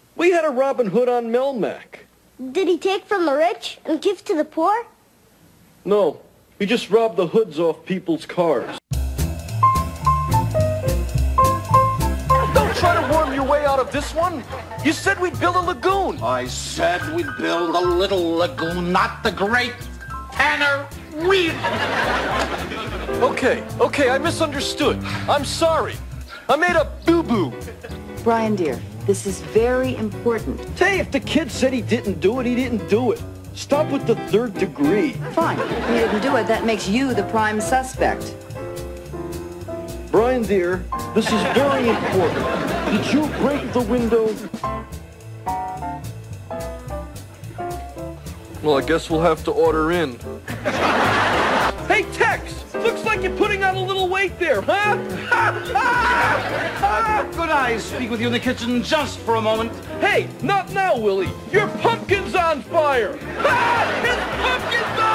We had a Robin Hood on Melmac. Did he take from the rich and give to the poor? No, he just robbed the hoods off people's cars. Don't try to worm your way out of this one. You said we'd build a lagoon. I said we'd build a little lagoon, not the great Tanner Wheel. Okay, I misunderstood. I'm sorry. I made a boo-boo. Brian, dear, this is very important. Hey, if the kid said he didn't do it, he didn't do it. Stop with the third degree. Fine. If he didn't do it, that makes you the prime suspect. Brian, dear, this is very important. Did you break the window? Well, I guess we'll have to order in. Hey, Tex! Looks like you're putting on a little weight there, huh? Could I speak with you in the kitchen just for a moment? Hey, not now, Willie. Your pumpkin's on fire! His pumpkin's on